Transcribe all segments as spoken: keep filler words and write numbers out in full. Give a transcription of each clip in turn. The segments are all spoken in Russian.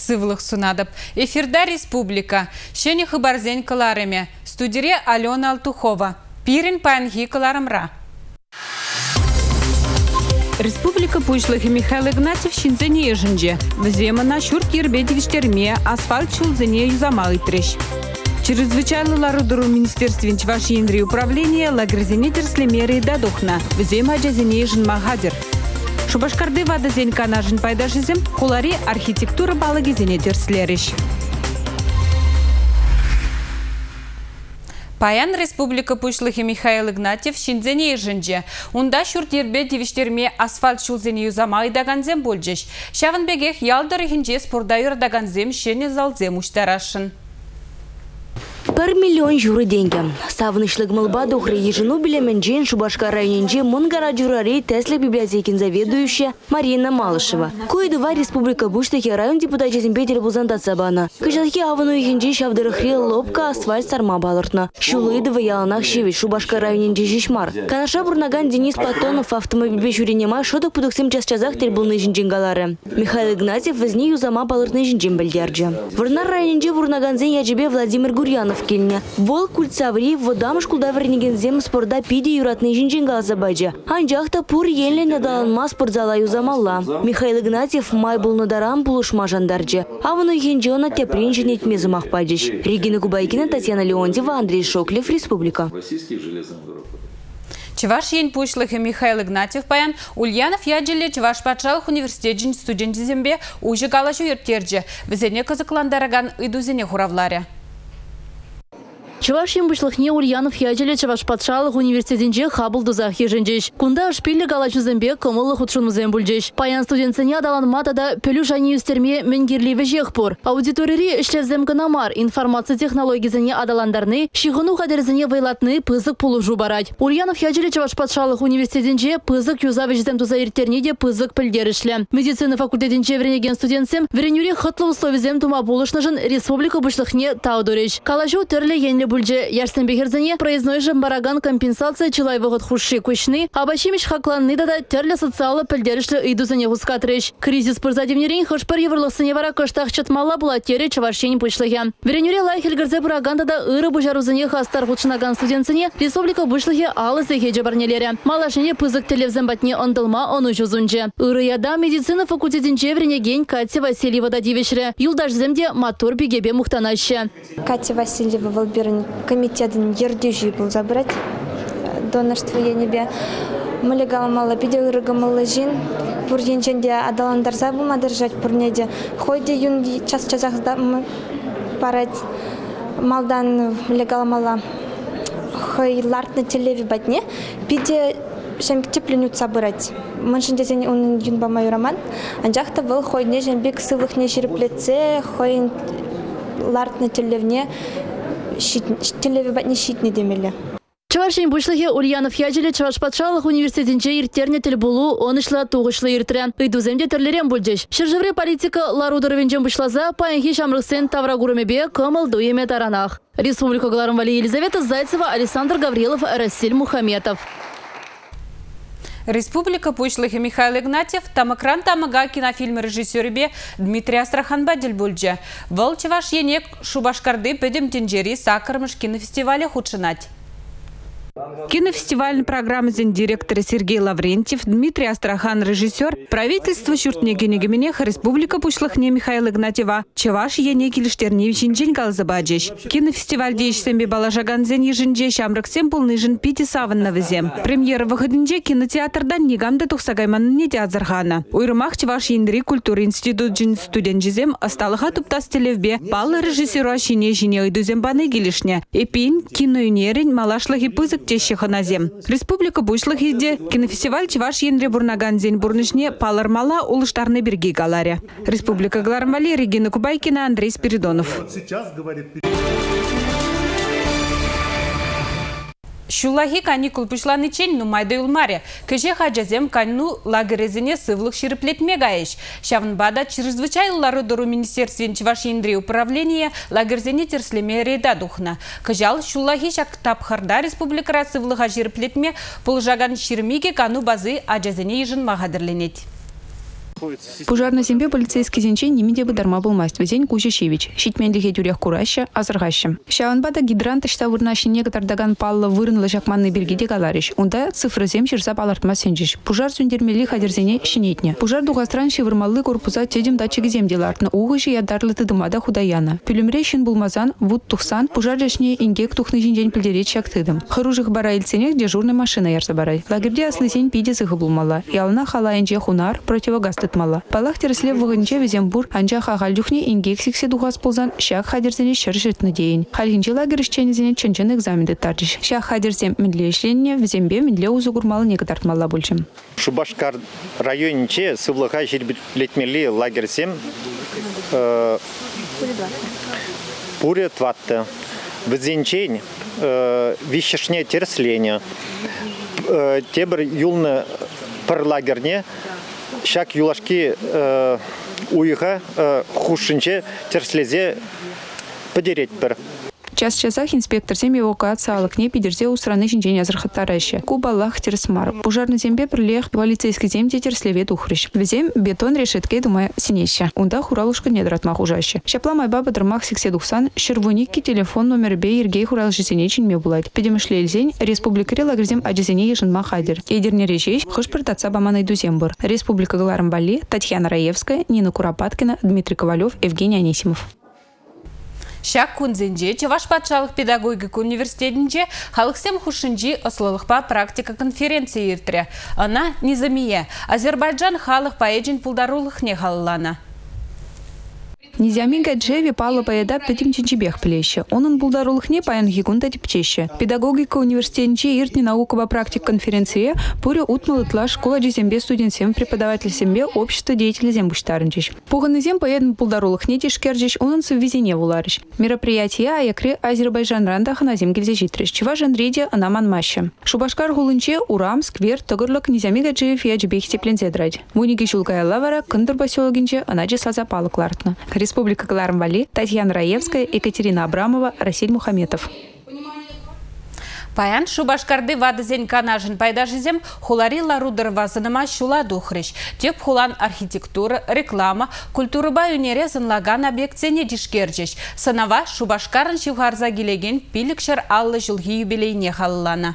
сывлых сунадып. Эфирда республика. Шені хыбарзен кыларыме. Студире Алена Алтухова. Пирин панхи кыларымра. Республика Пушлыхи Михаил Игнатьев шинзене ежинже. Вземана шурт ербедевиштерме асфальт шулзене юзамал трещ. Чрезвычайно ларудуру министерстве Чувашии управления лагерзене терслемеры дадухна. Взема джазене ежин магадер. Шубашкарды вада зен канажин пайдашизем, кулари архитектура балагизене терслериш. Паян Республика Пушлыхи Михаил Игнатьев шинзене ежинже. Унда шурт ербедевиштерме асфальт шулзене юзамал даганзем болжеш. Шавын бегех ялдары хинже спордайыр даганзем шене залзем уштарашын. Пар миллион журы деньги. Савнышлык мылбады ухры ежину билеменджен Шубашкар районенже Монгара журарей Тесла библиотекин заведующая Марина Малышева. Коидува Республика Пушлыхи район депутатчесин Петер Бузандат сабана. Кыжалхи авану ихинже шавдырыхри лобка асфальт сарма балыртна. Шулыдова яланах шевич Шубашкар районенже жишмар. Канаша бурнаган Денис Платонов автомобиль бешуренема шоток пудуксим час-часах тербулны жинжингалары. Михаил Игнатьев возни юзама балыртны жинжин бельдерджи. Вурнар районенже бурнаганзен яджебе Владимир Гурьянов кельня. Вол кульцаври водам шкулда вернигензем спорда пиди юратный жинжингал забаджа. Анжахта пур еле надаланма спортзала юзамалла. Михаил Игнатьев май был надарам булушма жандарджи. А вон уйхенджона теприн женить мезумах паджиш. Регина Кубайкина, Татьяна Леонтьева, Андрей Шоклев, Республика. Чуваш ень Пушлых и Михаил Игнатьев паян Ульянов яджиле Чуваш патшалық университет студент зембе уже галашу ертерджи. Везене казакландараган идузене хуравларя. Чувашин бушлыхне Ульянов яджиле Чуваш патшалық университетинже хабыл дузах еженжеш. Кунда шпилли галачу зембе комылы худшун зембульжеш. Паян студентсене адалан матада пелю жани юстерме менгерливе жехпор. Аудиторири ишлевзем канамар информация технологизене адаландарны, шихуну хадерзене вайлатны пызык пулужу барать. Ульянов яджиле Чуваш патшалық университетинже пызык юзавежзем туза иртерниде пызык пельдеришле. Медицина факультетинже вренеген студентсем вренюре хытлы условизем тума булышнажын республика бушлыхне таудореш. Калажу терле енле бульже яшсен бехерзене проездной жамбараган компенсация чилайвыгыт хуши кучны, абачимиш хакланны да терле социалы пельдеришле идузене гускатреш. Кризис пырзадевнерин хышпыр еврлысыне вара кыштах чатмала була тере Чувашень пучлыхе. Веренюре лайхель гырзе бураганда да ыры бужарузене хастар худшынаган студентсене республика бушлыхе алы зехе жабарнелере. Малашене пызык телевзен батне ондылма ону жузунже. Ыры яда медицина факультетинче вренеген Катя Васильева да дивешре. Юлдаш земде мотор бегебе мухтанаще. Катя Васильева Волберн комитетин ердежи был забрать донорство я небе. Малегал мало пидеурга маложин. Бурьенченде адаландар забума держать пурнеде. Хойде юнги час часах парать малдан малегал мало. Хой ларт на телеве батне. Пиде шем тепленют собрать. Маншинде зен он юнба мой роман. Анжахта был хойне жен биг сывых не череплеце. Хой ларт на телевне. Телеве батне щитни демели. Чувашин бушлыхе Ульянов яджиле Чуваш патшалық университетинче иртерне тел булу, он ишла туғышлы иртре. Идуземде терлерен бульдеш. Шыржывре политика ларудырвенжен бушлаза, паянхи шамрықсен таврагурымебе кымыл дуеме таранах. Республика Гларымвали Елизавета Зайцева, Александр Гаврилов, Расиль Мухаметов. Республика Пушлых и Михаил Игнатьев тамакран тамага кинофильм режиссербе Дмитрий Астраханбадель бульджа. Вол Чуваш енек Шубашкарды педем тенджери сакармыш кинофестиваля худшинать. Кинофестивальной программы директор Сергей Лаврентьев, Дмитрий Астрахан режиссер, правительство Шуртнегенегеменеха Республика Пушлыхне Михаил Игнатьева, Чуваш енек Ильштерневич инжень галзабаджеш. Кинофестиваль дейшсембе балажаганзен ежинже шамрыксем полныжин пяти саваннавызем. Премьера выходинже кинотеатрдан негамда тухсагайман не театрхана. Уйрымах Чуваш ендри культура институт джин студентжизем осталыха туптас телевбе палы режиссера шине жине идузем баны гилишне. Эпин киноюнерин малашлыхи пызык Чещеханазем. Республика Бушлыхиде кинофестиваль Чуваш ендре бурнаганзен бурнышне палармала улыштарны берги галаре. Республика Гларымвали, Регина Кубайкина, Андрей Спиридонов. Шулахи каникул пушланы чень нумайды улмаре. Кеже хаджазем канну лагерезине сывлых шириплетме гаеш. Шавнбада чрезвычайлары дуру министерствен Чувашиндри управления лагерзине терслеме рейда духна. Кежал шулахи шак тапхарда республикара сывлыха шириплетме пулжаган ширмиге кану базы аджазине ежин магадырленет. Пожарный зембе полицейский зенчен немеде бы дарма был масть. Везень Кузичевич. Щитменлихе тюрях кураща, азыргаща. Шаунбада гидрант штаб вырнащи некотор даган палла вырынла жакманный бергиде галарищ. Унда цифры зем черза палартма сенжиш. Пожар сюндермели хадерзене щенетне. Пожар дугастранщи вырмаллы корпуза тедем датчик земделартна. Угыши ядарлы тыдымада худаяна. Пюлемрещин булмазан, вуд тухсан, пожар жешне ингек тухны жинжень пильдерет шактыдым. Харужих бара ильценех дежурная машина ярса барай. Лагерде аслысень пиде сыгыбулмала. Ялна халаенже хунар противогаз тытмала. Палах тересле вғынче везембур анжа хагалюхне ингексиксе дугас ползан шак хадерзене шыршытны дейін. Халинче лагер ишченезене чынчын экзаменды тартыш. Шак хадерзем медле ишленне везембе медле узугурмалы неге тартмала большим. Шубашкар районинче сывлыха жирбитлетмели лагерсем пуре тватты. Везенчень вещешне терсление. Тебр юлны пар лагерне шак юлашки уйха хушинче терслезе подереть пар. Час часах инспектор земли эвакуация алыкне пидерзе у страны жинжень азырхаттараща. Кубаллах терсмар. Пожарный зембе прилег полицейский земде терслеве тухрыш. Везем бетон решетке думая синеща. Унда хуралушка недратмах ужаще. Шапла майбаба драмах сиксе духсан, шервуники телефон номер бе иргей хурал жесенечин ме булать. Педемышле эльзень, республика лагерзем аджезене ешенма хадер. Едерне речещ, хышпыртаца баманой дузембур. Республика Галарамбали, Татьяна Раевская, Нина Куропаткина, Дмитрий Ковалев, Евгений Анисимов. Шак кунзенже, Чаваш патшалық педагогика университетінде халықсем хушинжи ослылықпа практика конференции иртре. Она низамие. Азербайджан халық поэджин пулдарулық не халылана. Низами гаджеви пала поеда пятим чинчибех плеще. Он булдарулхне паян гигунда типчеще. Педагогика университетнче иртни наукова практик конференции пуря утмал итла школа джизембе студент сем преподаватель сембе общество деятелей зембуштарнчиш. Пуганный зем поеден булдарулхне тишкерджиш он в визине вуларищ. Мероприятие аякре Азербайджан рандах на земгельзе житриш. Чувашен реде анаман маща. Шубашкар гулынче урам сквер тогырлык низами гаджеев ячбех теплензе драть. Муники шулкая лавара кындыр поселогинче анаджи саза палыклартна. Республика Галарамбали, Татьяна Раевская, Екатерина Абрамова, Расиль Мухаметов. Паян Шубашкарды вадызен канажын пайдажызем хулари ларудыр вазыныма шула духрыш. Теп хулан архитектура, реклама, культура баюнере зынлаган объектсене дишкерджеш. Сынава Шубашкарын шивхарза келеген пилікшір аллы жылғы юбилейне халылана.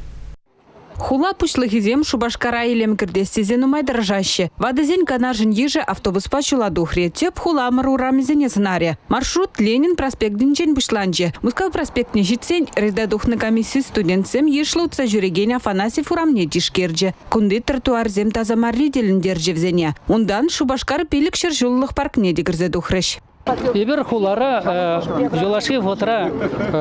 Хула пушлыхизем Шубашкара илем кирдестезен умай дрожаще. Вадызен канажын еже автобус пачула духре. Теп хула мару рамизене сценария. Маршрут Ленин проспект динчен пушланче. Мускал проспект не житсен, реда духны комиссии студентсем ешлутса жүреген Афанасьев урамне дишкерже. Кунды тротуарзем таза марриделін держевзене. Ундан Шубашкар пилікшір жыллық паркне дегірзе духрыш. Ибер хулара юлаши фотра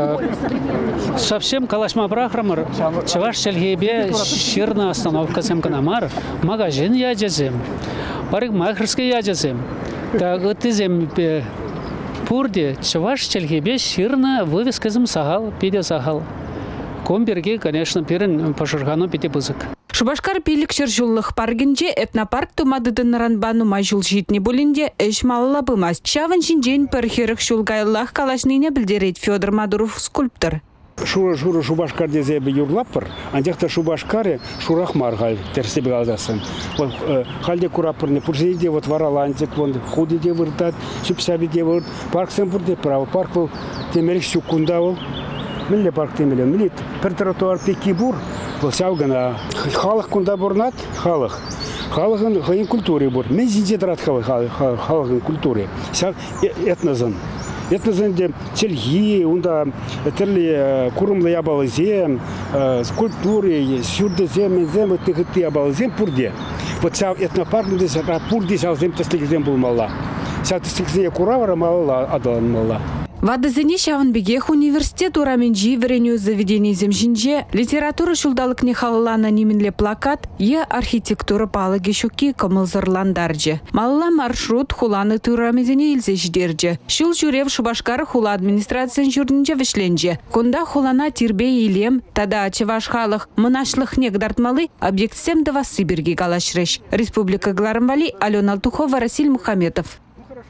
совсем калашма брахрамар чаваш чельгебе ширна остановка семканамар магазин ядезем парик махерский ядезем так этизем пурде чаваш чельгебе ширна вывеска зем сагал пиде сагал комберги конечно перен пошургану пяти бузык. Шубашкар пилікшір жыллық паргенже этнопарк тумадыдын ранбану мажул житне болінде эш малыла бымас. Шавын жинжен пірхерік шулгайлах калашныне білдерет Федор Мадуров скульптор. Шура-шура Шубашкар дезебе юрлаппыр, андекта Шубашкаре шурахмар галь терсебе галдасын. Вот халде курапырны пурсейде вот вараланцик, вон худиде выртат, сюпсабиде вырт, парк сэмпурде право, парк был темерик сюкунда был. Милле парк темеле, милле пер тротуар пекибур, был сяугана халық кунда бурнат, халық. Халығын хайын культуре бур. Мен зиндедрат халығын культуре. Сяг этнозын. Этнозын де телги, унда терли курумлы ябалызем, скульптуры, сюрдезем, зем, тыгыты ябалызем пурде. Вот сяг этнопарк десе пурде сяг зем теслигзем был мала. Сяг теслигзем куравара мала адалан мала. Вадызыне Шавынбегех университет ураменджи вереню заведений земжинже литература шулдалык не халлана неминле плакат е архитектура палаги шуки камылзырландарджи. Малла маршрут хуланы турамезене илзеждерджи. Шул журев Шубашкар хула администрациян журнинже вишленже. Кунда хулана тирбе илем, тада чеваш халық мынашлых негдартмалы объектсем да Васыберги галашреш. Республика Галарамбали, Алена Алтухова, Расиль Мухаметов.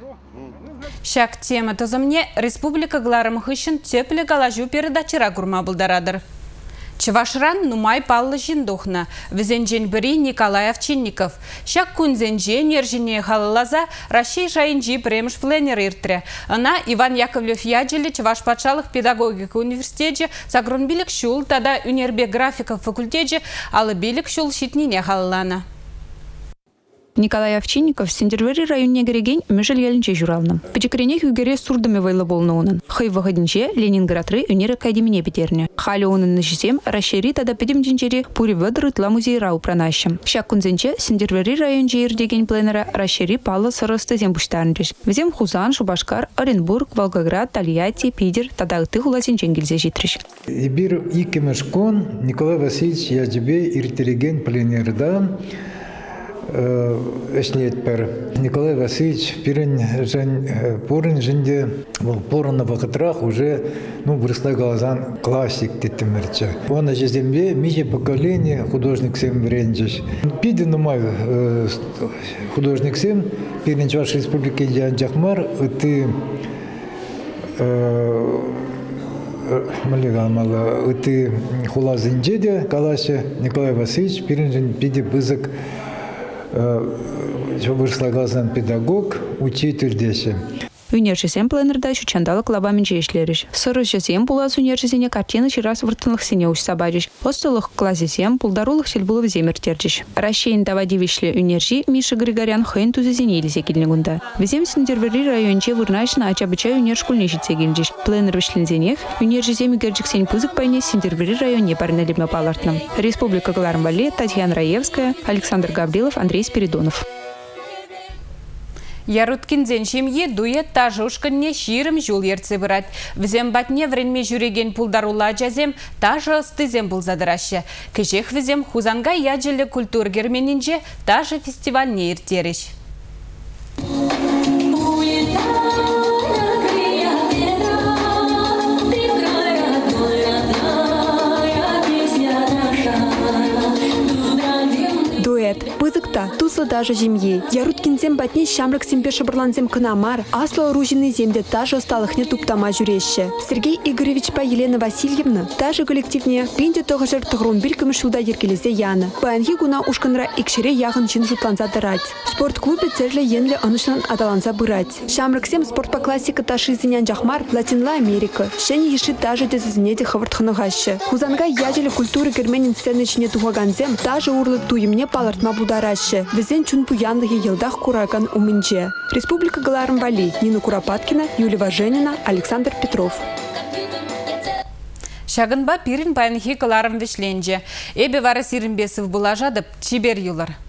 Шак тема тозымне Республика Галарамхышын тепле галажу передачыра курма булдарадыр. Чавашран нумай паллы жиндухна. Візенжен бірі Николай Овчинников. Шак күнзенже нержіне халылаза Рашей жайынжи премш пленер иртре. Ана Иван Яковлев яджелі Чаваш патшалық педагогика университеті сагрунбилік шул тада унербе графика факультеті алы билік шул шитнине халылана. Николай Овчинников Сендервери районе гереген межел ялінче журалны. Печекрене хюгере сурдами вайлы болны онын. Хай вағыдынче Ленинградры унер академине бетерне. Халі онын нышесем расшири тада педемденчери пури выдрытла музейра упранащым. Шак күнзенче Сендервери район жейр деген пленера расшири палы сырысты зем буштарнреш. Везем Хузан, Шубашкар, Оренбург, Волгоград, Тольятти, Питер, тада ыты хуласенчен келзе житреш. Ибир икемешкон Николай Васильевич яджебе иртереген пленерда эшнет пер Николай Васильевич пирен жен порын женде порын на вакытрах уже ну выросла глазан классик тетемерче. Он ажезембе миже поколение художник сем вренжеш. Пиде нумай художник сем пирен Чуваш республики Янджахмар ты малегамала ты хулазинджеде калаще Николай Васильевич пирен жен пиде бызык выросла глазан педагог, учитель десе. Университет пленерда чучандалық лабамен жешлеріш. Сыры жесем пулас университетіне картины чирас выртынлық сене уш сабадыш. Остылық классесем пулдарулық селбулы земертердіш. Рашейн давадивишле университет Миша Григорян хайын тузезене елізе келінігунда. Везем Сендервери районче вырнашына ачабычай универшкульне жетсе келінжеш. Пленер вишлензенех университет үгерджік сен пызык пайне Сендервери районе парнелеме палартным. Республика Галармвале, Татьяна Раевская, Александр Гаврилов, Андрей Спиридонов. Яруткинзен шемье дует тажушканне ширым жул ерце бұрат. Візем батне вренме жүреген пулдарула жазем тажы стызем бұл задырашы. Кешех візем хузанга яджелі культур герменінже тажы фестивальне ертереш. Пызыкта, туслы даже земье. Яруткинзем батне шамрак сембе шабырланзем кынамар, асло оружейный земде таже осталыхне туптама жүреше. Сергей Игоревич па Елена Васильевна, таже коллективне, пинде тоғажыр тұғырумбил күмішулда еркелезе яны. Баянхи гуна ушканра икшере яғын чин жутланза дырать. Спорт-клубе церле енле анышнан адаланза бырать. Шамрак сем спорт по классика таши зинян жахмар, Латинла Америка. Шени еши таже дезізінеде хавыртханығашы. Хузанга ядели культуры герменин сцены чине туғаганзем, таже урлы туйымне палартма бударашы. Везен чун пуяндығы елдах кураган умынче. Республика Галармвали, Нина Куропаткина, Юлия Важенина, Александр Петров. Шагынба пирин пайнхи Галарм вишленже. Эбе вара сиринбесов была жадып, чибер юлар.